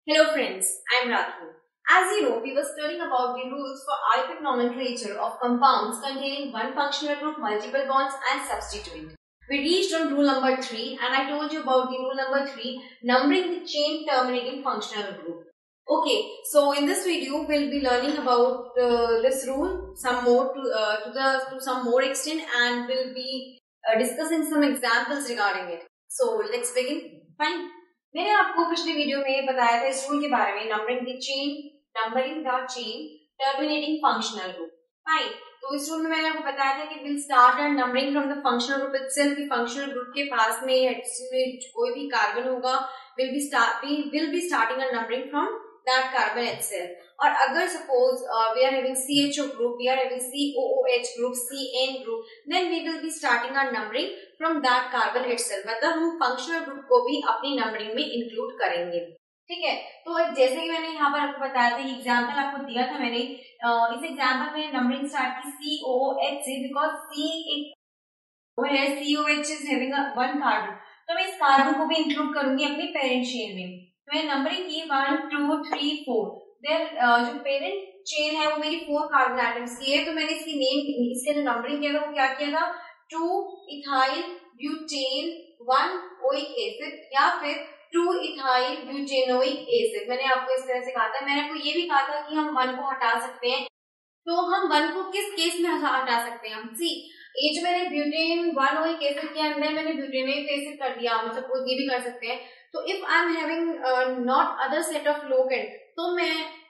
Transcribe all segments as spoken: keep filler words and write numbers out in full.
Hello friends, I am Rakhi. As you know, we were studying about the rules for alkyl nomenclature of compounds containing one functional group, multiple bonds and substituent. We reached on rule number three and I told you about the rule number three, numbering the chain terminating functional group. Okay, so in this video we'll be learning about uh, this rule some more to, uh, to, the, to some more extent, and we'll be uh, discussing some examples regarding it. So let's begin. Fine. मैंने आपको पिछले video में बताया था इस rule के बारे में, numbering the chain numbering the chain terminating functional group. Fine. तो इस रूल में मैंने आपको बताया था कि will start and numbering from the functional group itself. की फंक्शनल ग्रुप के पास में या में कोई भी कार्बन होगा will be start we will be starting and numbering from that carbon itself. और अगर suppose we are having C H O group, we are having C O O H group, C N group, then we will be starting our numbering from that carbon itself. मतलब हम functional group को भी अपनी numbering में include करेंगे. ठीक है. तो जैसे कि मैंने यहाँ पर आपको बताया था, एग्जाम्पल आपको दिया था मैंने, इस एग्जाम्पल में नंबरिंग स्टार्ट की C O O H से, बिकॉज C एक वो है, C O H is having one carbon, तो मैं इस कार्बन को भी इंक्लूड करूंगी अपनी पेरेंट चेन में. तो मैंने नंबरिंग की one two three four. There जो पेरेंट चेन है वो मेरी फोर कार्बन एटम्स की है, तो मैंने इसकी नेम इसके जो नंबरिंग किया था वो क्या किया था, two ethyl butane one oic acid या फिर टू इथाइल ब्यूटेनोइक एसिड. मैंने आपको इस तरह से कहा था. मैंने आपको ये भी कहा था कि हम वन को हटा सकते हैं. तो हम वन को किस केस में हटा सकते हैं? हम सी ये जो मैंने ब्यूटेन वन ओइक एसिड के अंदर मैंने ब्यूटेनोइक एसिड कर दिया, हम सपोज ये भी कर सकते हैं. तो if I am having not other set of locant तो मैं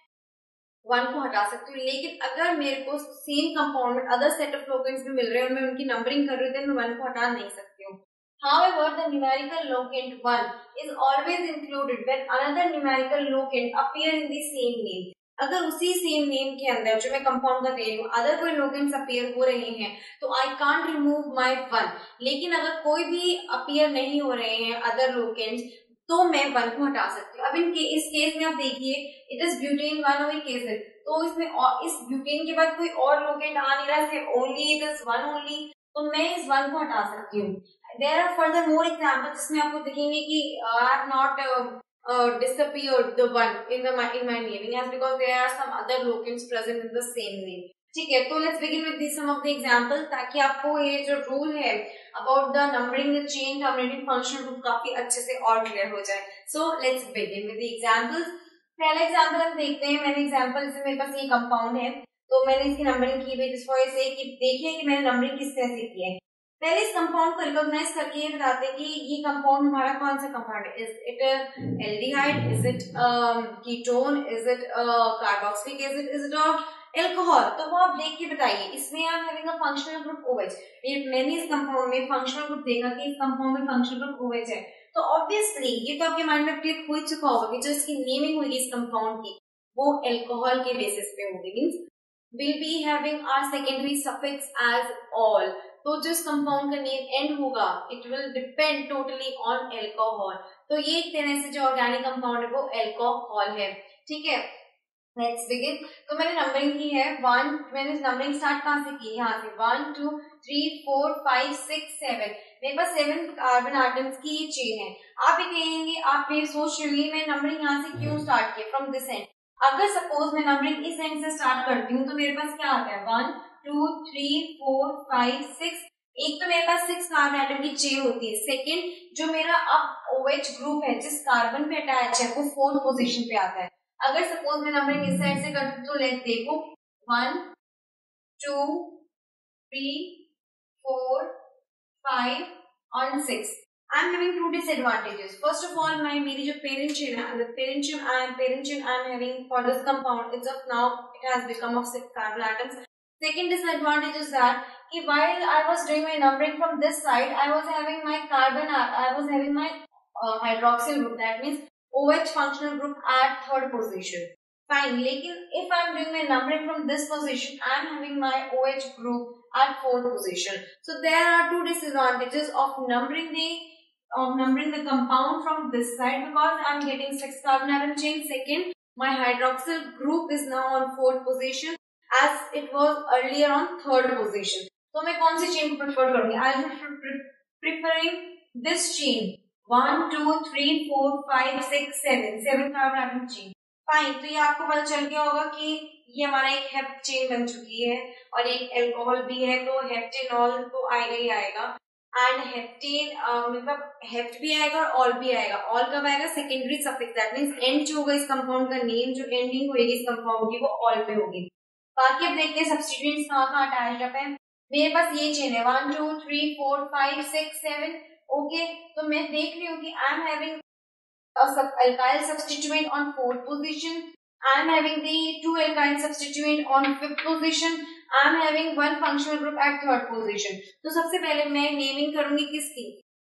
वन को हटा सकती हूँ. लेकिन अगर मेरे को सेम कंपाउंड में अदर सेट ऑफ लोकेंट्स भी मिल रहे हैं और मैं उनकी नंबरिंग कर रही हूँ, तो मैं वन को हटा नहीं सकती हूँ. However, the numerical locant one is always included when another numerical locant appear in the same name. अगर उसी सेम नेम के अंदर जो मैं कंपाउंड का दे रही हूँ अदर कोई लोकेंट्स अपीयर हो रहे हैं तो I can't remove my one. लेकिन अगर कोई भी अपीयर नहीं हो रहे हैं अदर लोकेंट्स तो मैं वन को हटा सकती हूँ. अब इन के, इस केस में आप देखिए, it is butane one oic acid, तो इसमें और, इस ब्यूटेन के बाद कोई और लोकेंट आ नहीं रहा है, only it is one only, तो मैं इस वन को हटा सकती हूँ. There are further more example जिसमें आपको दिखेंगे कि I have not disappeared the one in the in my naming as because there are some other locations present in the same name. ठीक है. तो let's begin with some of the example ताकि आपको ये जो रूल है about the numbering the chain terminating functional group काफी अच्छे से और क्लियर हो जाए. So let's begin with the examples. पहला एग्जांपल हम देखते हैं. मैंने एग्जांपल से मेरे पास ये कंपाउंड है तो मैंने इसकी नंबरिंग की है जिस वजह से कि देखिए कि मैंने नंबरिंग किस तरह से की है. पहले इस कंपाउंड को रिकॉग्नाइज करके ये बताते हैं कि ये कंपाउंड हमारा कौन सा कंपाउंड है. Is it aldehyde, is it ketone, is it carboxylic acid, is it alcohol. तो वो आप देख के बताइए. इसमें I am having a functional group OH. मैंने इस कंपाउंड में फंक्शनल ग्रुप देखा कि इस कंपाउंड में फंक्शनल ग्रुप OH है, तो ऑब्वियसली ये तो आपके माइंड में क्लिक हो चुका होगा कि जो इसकी नेमिंग हुई इस कंपाउंड की वो एल्कोहल के बेसिस पे होगी. Means will be having our secondary suffix as all. तो जो इस कंपाउंड का नेम एंड होगा it will depend totally on alcohol. तो ये एक तरह से जो ऑर्गेनिक कंपाउंड है वो एल्कोहल है. ठीक है. Let's begin. तो मैंने नंबरिंग की है वन. मैंने नंबरिंग स्टार्ट कहाँ से की? यहाँ से one two three four five six seven. मेरे पास सेवन कार्बन आइटम्स की ये चेन है. आप ये कहेंगे, आप ये सोच रही है मैं नंबरिंग यहाँ से क्यों स्टार्ट किया फ्रॉम दिस एंड. अगर सपोज मैं नंबरिंग इस एंड से स्टार्ट करती हूँ तो मेरे पास क्या आता है, one two three four five six. एक तो मेरे पास सिक्स कार्बन आइटम की चेन होती है. सेकेंड जो मेरा अब OH ग्रुप है जिस कार्बन पे अटैच है वो फोर्थ पोजीशन पे आता है. अगर सपोज मैं नंबरिंग इस साइड से करती हूँ तो लेट देखो one two three four five और six. I am having two disadvantages. First of all, my मेरी जो parent chain है, the parent chain I am parent chain I am having for this compound, it's of now it has become of six carbon atoms. Second disadvantage is that कि while I was doing my numbering from this side, I was having my carbon, I was having my uh, hydroxyl group. That means OH functional group at third position. Fine. लेकिन if I am doing my numbering from this position, I am having my OH group at fourth position. So there are two disadvantages of numbering the of numbering the compound from this side because I am getting six carbon atom chain. Second, my hydroxyl group is now on fourth position as it was earlier on third position. तो मैं कौन सी chain को prefer करूँगी? I am preferring this chain one two three four five six seven, seven carbon atom chain. Fine, तो ये आपको पता चल गया होगा कि ये हमारा एक हेप्ट चेन बन चुकी है और एक एल्कोहल भी है, तो हेप्टेनॉल तो आएगा ही आएगा। एंड हेप्टेन मतलब हेप्ट भी आएगा और ऑल भी आएगा। ऑल कब आएगा? Secondary suffix, that means end जो होगा इस कंपाउंड का नेम, जो एंडिंग होगी इस कंपाउंड की वो ऑल पे होगी। बाकी अब देखते हैं सब्स्टिट्यूएंट्स कहाँ कहाँ अटैच्ड अप है। मेरे पास ये चेन है one two three four five six seven. Okay, तो मैं देख रही हूँ कि I am having alkyl substituent on fourth position. I am having the two alkyl substituent on fifth position. I am having one functional group at third position. तो सबसे पहले मैं नेमिंग करूंगी किसकी?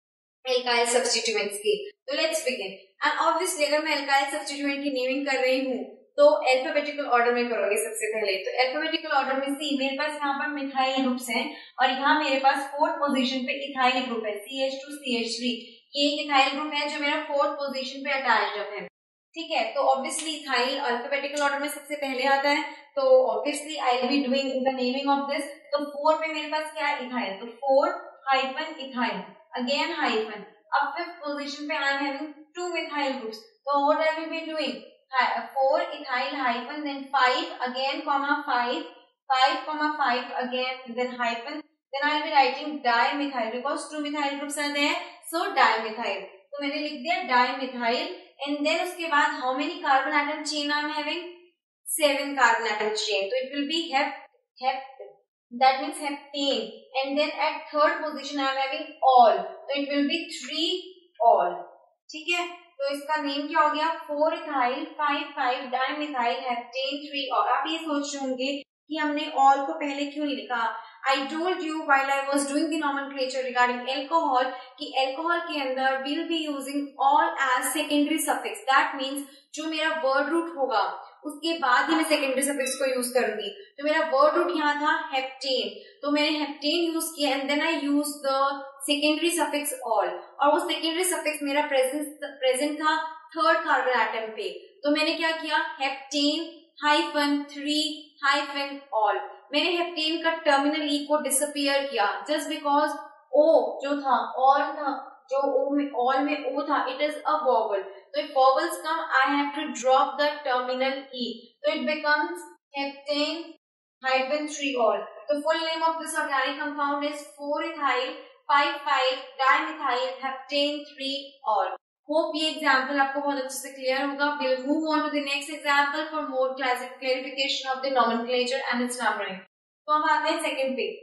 alkyl substituents की। तो let's begin. And obviously अगर मैं alkyl substituent की नेमिंग कर रही हूँ तो अल्फाबेटिकल ऑर्डर में करोगे सबसे पहले। तो अल्फाबेटिकल ऑर्डर में सी, मेरे पास यहाँ पर मिथाइल ग्रुप्स हैं और यहाँ मेरे पास फोर्थ पोजीशन पे इथाइल ग्रुप है C H two C H three. ये एक इथाइल ग्रुप है जो मेरा फोर्थ पोजीशन पे अटैच्ड अप है। ठीक है, तो ऑब्वियसली इथाइल अल्फाबेटिकल ऑर्डर में सबसे पहले आता है, तो obviously I will be doing the naming of this. तो फोर पे मेरे पास क्या है? इथाइल। तो four hyphen ethyl, again hyphen. अब फिफ्थ पोजीशन पे I am having two methyl groups, तो what I will be doing? Four ethyl hyphen, then five again comma five, five comma five again, then hyphen, then I will be writing dimethyl because two methyl groups are there, so dimethyl. तो मैंने लिख दिया dimethyl and then उसके बाद how many carbon atom chain I am having? Seven carbon atom chain. तो it will be hep, hep, that means heptane. And then at third position I am having all. तो it will be three all. ठीक है, तो इसका name क्या हो गया? Four ethyl five five dimethyl heptane three ol. आप ये सोच रहे होंगे कि हमने ऑल को पहले क्यों नहीं लिखा? I told you while I was doing the nomenclature regarding alcohol कि alcohol के अंदर we'll be using all as secondary suffix. That means जो मेरा word root होगा उसके बाद ही मैं secondary suffix को यूज करूंगी। तो मेरा word root यहाँ था heptane, तो मैंने heptane यूज किया and then I used the secondary suffix all, और वो secondary suffix मेरा present present था third carbon atom पे। तो मैंने क्या किया? heptane hyphen three hyphen all। मैंने हेप्टेन का टर्मिनल ई को डिसअपियर किया जस्ट बिकॉज ओ जो था ऑल था, जो ओ में ऑल में ओ था, इट इज अ वॉवल। तो if vowels come I have to drop the terminal E, तो it becomes heptane hyphen three ol. तो full name of this organic compound is four ethyl five five dimethyl heptane three ol. Hope ये example आपको बहुत अच्छे से clear होगा। Will move on to the next example for more clarification of the nomenclature and its numbering. तो हम आते हैं सेकंड पे।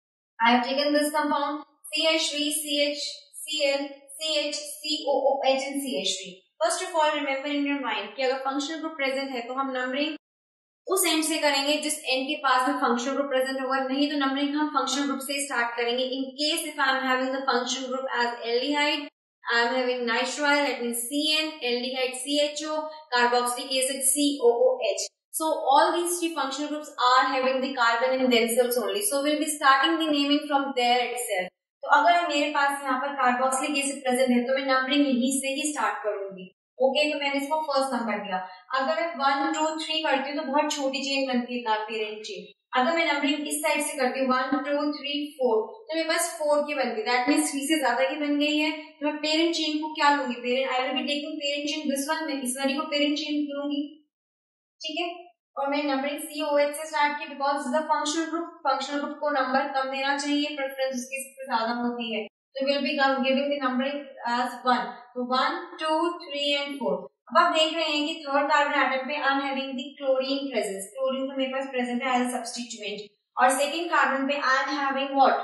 I have taken this compound C H three C H C L C H C O O H and C H three. First of all remember in your mind कि अगर functional group present है तो हम numbering उस and से करेंगे जिस and के पास में फंक्शनल ग्रुप प्रेजेंट होगा, नहीं तो नंबरिंग हम फंक्शनल ग्रुप से स्टार्ट करेंगे। In case if I am having the functional group as aldehyde, I am having nitrile, that means C N, aldehyde C H O, carboxylic acid C O O H. So all these three functional groups are having the carbon in themselves only. So we'll be starting the naming from there itself. तो अगर मेरे पास यहाँ पर carboxylic acid present है तो मैं numbering यहीं से ही स्टार्ट करूंगी। ओके, तो मैंने इसको फर्स्ट नंबर दिया। अगर मैं वन टू थ्री करती हूँ तो बहुत छोटी चेन बनती है पेरेंट चेन। अगर मैं नंबरिंग इस साइड से करती हूँ वन टू थ्री फोर, तो मेरे पास फोर की बनती है, दैट मीन्स थ्री से ज्यादा की बन गई है। तो मैं पेरेंट चेन को क्या लूंगी? Parent I will be taking parent chain this one, मैं इस वाली को पेरेंट चेन लूंगी। ठीक है, और मैं नंबरिंग सी ओ एच से स्टार्ट की because the functional group functional group को नंबर कम देना चाहिए, प्रेफरेंस उसकी इससे ज्यादा होती है। तो will be giving the numbering as one, तो one two three and four. अब आप देख रहे हैं कि थर्ड कार्बन एटम पे I am having the chlorine presence, chlorine तो मेरे पास प्रेजेंट है एज अ सब्स्टिट्यूएंट, और सेकंड कार्बन पे I am having what?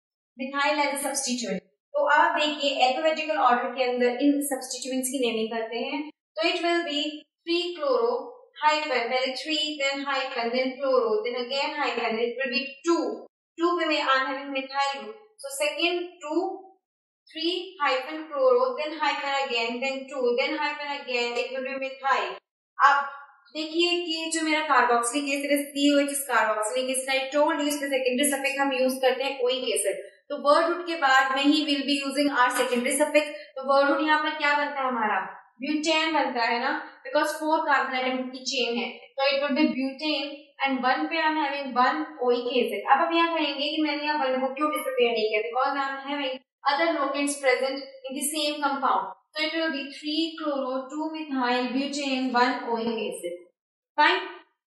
Methyl as a substituent. तो आप देखिए अल्फाबेटिकल ऑर्डर के अंदर इन सब्स्टिट्यूएंट्स की नेमिंग करते हैं। तो it will be three chloro hyphen, पहले three then hyphen then chloro then again hyphen, it will be two, two पे मैं I am having methyl group, so second two three hyphen chloro, then hyphen again, then two, then hyphen again, it will be methyl. अब देखिए कि जो मेरा carboxylic acid है C O H carboxylic acid, I told you इसमें secondary suffix हम use करते हैं ओइक एसिड। तो वर्ड रूट के बाद में ही will be using our secondary suffix. तो वर्ड रूट यहाँ पर क्या बनता है हमारा? ब्यूटेन बनता है ना, बिकॉज फोर कार्बन एटम की चेन है, तो it will be butane and one पे I am having one oic acid. अब अब यहाँ कहेंगे कि मैंने यहाँ वन को क्यों डिसअपियर नहीं किया? Because I am having other locates present in the same compound. So it will be three chloro, two methyl butane, one oic acid. Fine.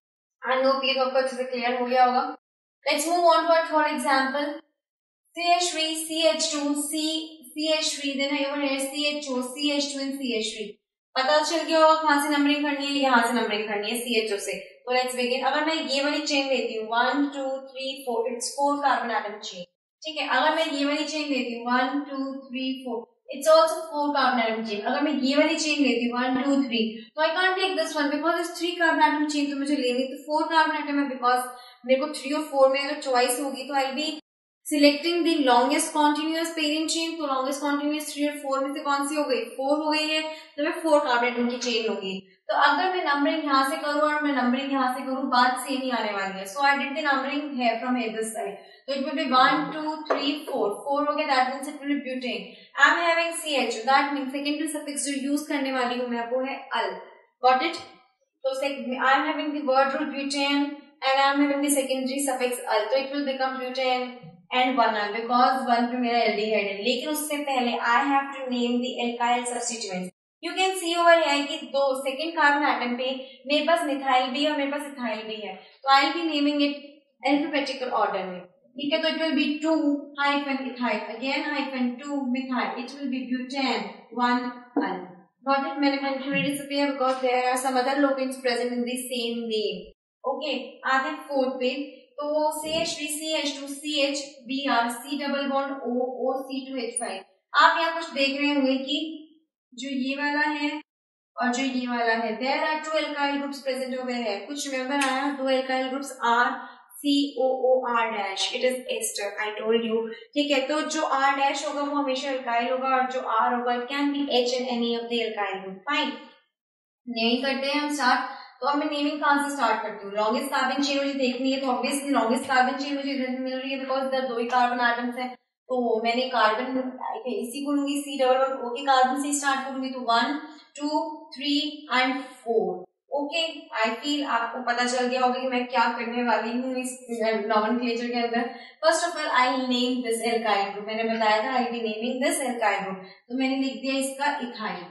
I know ये तो आपको अच्छे से clear हो गया होगा. Let's move on to our third example. C H three, C H two, C, CH3, then over here C H O, C H two and C H three. पता चल गया होगा कहाँ से नंबरिंग करनी है, यहाँ से नंबरिंग करनी है C H O से. तो let's begin. अगर मैं ये वाली चेन लेती हूँ one, two, three, four, it's four carbon atom chain. ठीक है. अगर मैं ये वाली चेन लेती हूँ one, two, three, four, it's also four carbon atom chain. अगर मैं ये वाली चेन लेती हूँ one, two, three, तो I can't take this one because it's three carbon atom chain. तो मुझे लेनी तो four carbon atom है because मेरे को three और four में अगर choice होगी तो I'll be selecting the longest continuous parent chain. तो longest continuous three और four में से कौन सी हो गई? four हो गई है, तो मैं four carbon atom की chain लूंगी. तो अगर मैं नंबरिंग यहाँ से करूँ और मैं नंबरिंग यहाँ से करूँ, बात सेम ही आने वाली है. So I did the numbering here from here this side. So it will be one, two, three, four. four हो गया, that means it will be butane. I am having C H. That means secondary suffix जो use करने वाली हूँ मैं वो है al. Got it? So I am having the word root butane and I am having the secondary suffix al. So it will become butane and one al because one पे मेरा aldehyde है. लेकिन उससे पहले I have to name the alkyl substituents. You can see over here कि दो second carbon atom पे मेरे पास मिथाइल भी है और मेरे पास इथाइल भी है. तो I'll be naming it alphabetical order में. ठीक है. तो it will be two hyphen ethyl, again hyphen two methyl. It will be butane one al. Got it? मैंने mentioned it disappear because there are some other locants present in the same name. Okay. आते हैं fourth पे. तो C H three, C H two, C H, Br, C double bond O, O, C two H five. आप यहाँ कुछ देख रहे होंगे कि जो ये वाला है और जो ये वाला है, there are two alkyl groups present over here. कुछ remember आया? दो alkyl groups R, C O O R dash. It is ester. I told you. ठीक है. तो जो R dash होगा वो हमेशा alkyl होगा और जो R होगा it can be H in any of the alkyl group. Fine. नहीं करते हैं हम start. तो अब मैं नेमिंग कहाँ से स्टार्ट करती हूँ? लॉन्गेस्ट कार्बन चेन मुझे देखनी है, तो ऑब्वियसली लॉन्गेस्ट कार्बन चेन मुझे इधर मिल रही है बिकॉज इधर दो ही कार्बन एटम्स हैं. तो मैंने कार्बन इसी को लूंगी, सी डबल बॉन्ड ओ के कार्बन से स्टार्ट करूंगी. तो one, two, three and four. Okay. I feel आपको पता चल गया होगा कि मैं क्या करने वाली हूँ इस नॉमेनक्लेचर के अंदर. First of all I name this alkyl group. मैंने बताया था I be naming this alkyl group. तो मैंने लिख दिया इसका ethyl.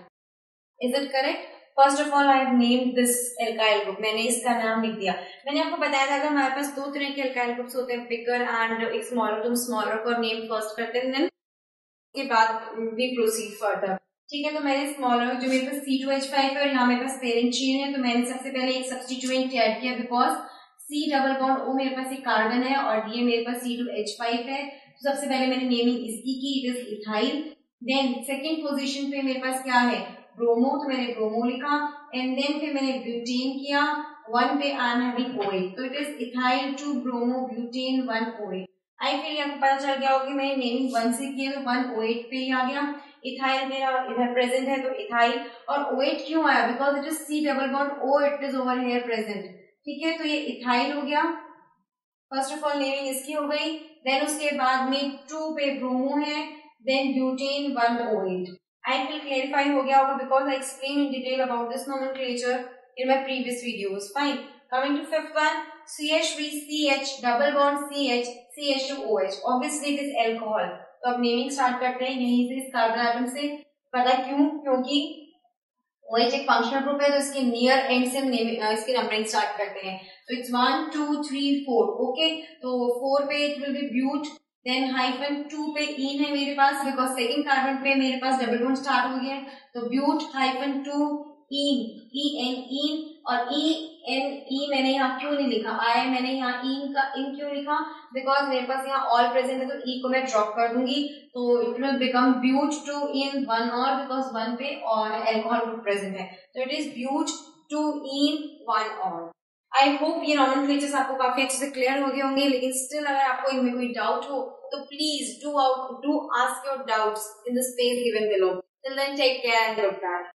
Is it correct? First of all I have named this alkyl group. मैंने इसका नाम लिख दिया. मैंने आपको बताया था कि हमारे पास दो तरह के एल्काइल ग्रुप्स होते हैं, बिगर एंड एक स्मॉलर. तुम स्मॉलर को नेम फर्स्ट करते हैं, देन उसके बाद वी प्रोसीड फर्दर. ठीक है. तो मैंने स्मॉलर जो मेरे पास C two H five है और यहाँ मेरे पास पेरेंट चेन है, तो मैंने सबसे पहले एक सब्स्टिट्यूएंट ऐड किया because C double bond O मेरे पास एक कार्बन है और ये मेरे पास C two H five है. तो सबसे पहले मैंने नेमिंग इसकी की, it is ethyl. Then second position पे मेरे पास क्या है? ब्रोमो. तो मैंने ब्रोमो लिखा एंड देन फिर मैंने ब्यूटेन किया. वन पे आई एम हैविंग ओएट. तो it is ethyl two bromo butane one oate. I feel आपको पता चल गया होगा कि मैंने नेमिंग वन से किया तो वन ओएट पे ही आ गया. इथाइल मेरा इधर प्रेजेंट है तो इथाइल. और ओएट क्यों आया? Because it is C double bond O, it is over here present. ठीक है. तो ये इथाइल हो गया. फर्स्ट ऑफ ऑल नेमिंग इसकी हो गई. देन उसके बाद में टू पे ब्रोमो है, then butane one oate. I will clarify हो गया होगा because I explained in detail about this nomenclature in my previous videos. Fine. Coming to fifth one, C H three C H double bond C H C H two O H. Obviously it is alcohol. तो अब naming start करते हैं यहीं से इस carbon atom से. पता क्यों? क्योंकि OH एक फंक्शनल ग्रुप है तो इसके नियर एंड से हम इसकी नंबरिंग स्टार्ट करते हैं. तो it's one two three four. Okay. तो फोर पे it will be but. Then hyphen two पे इन है मेरे पास बिकॉज सेकंड कार्बन पे मेरे पास डबल बॉन्ड स्टार्ट हो गया है. तो but hyphen two en, E N en. और ई एन ई मैंने यहाँ क्यों नहीं लिखा? आई मैंने यहाँ इन का इन क्यों लिखा? बिकॉज मेरे पास यहाँ ऑल प्रेजेंट है तो ई को मैं ड्रॉप कर दूंगी. तो it will become but two en one ol because one पे और एल्कोहल ग्रुप प्रेजेंट है. तो it is but two en one ol. I hope ये नॉमेनक्लेचर्स आपको काफी अच्छे से क्लियर हो गए होंगे. लेकिन स्टिल अगर आपको इनमें कोई डाउट हो तो please do out do ask your doubts in the space given below. Till then take care and good bye.